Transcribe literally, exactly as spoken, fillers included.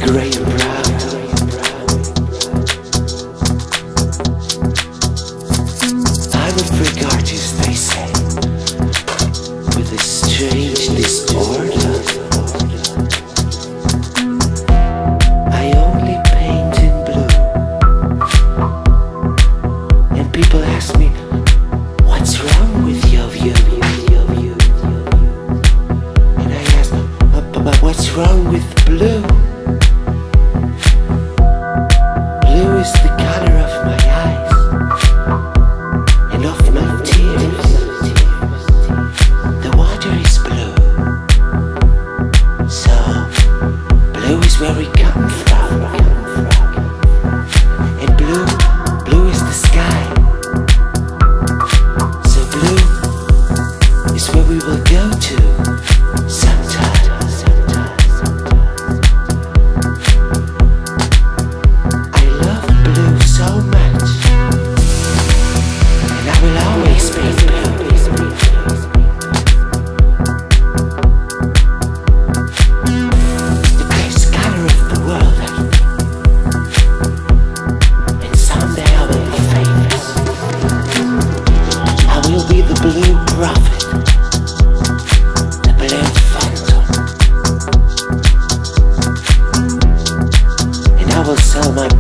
grey and brown. I'm a freak artist, they say, with a strange disorder. I only paint in blue, and people ask me, what's wrong with your view? And I ask, but what's wrong with blue? Blue is the color of my eyes and of my tears. The water is blue, so blue is where we come from. And blue, blue is the sky. So blue is where we will go to sometime. Blue prophet, the blue phantom, and I will sell my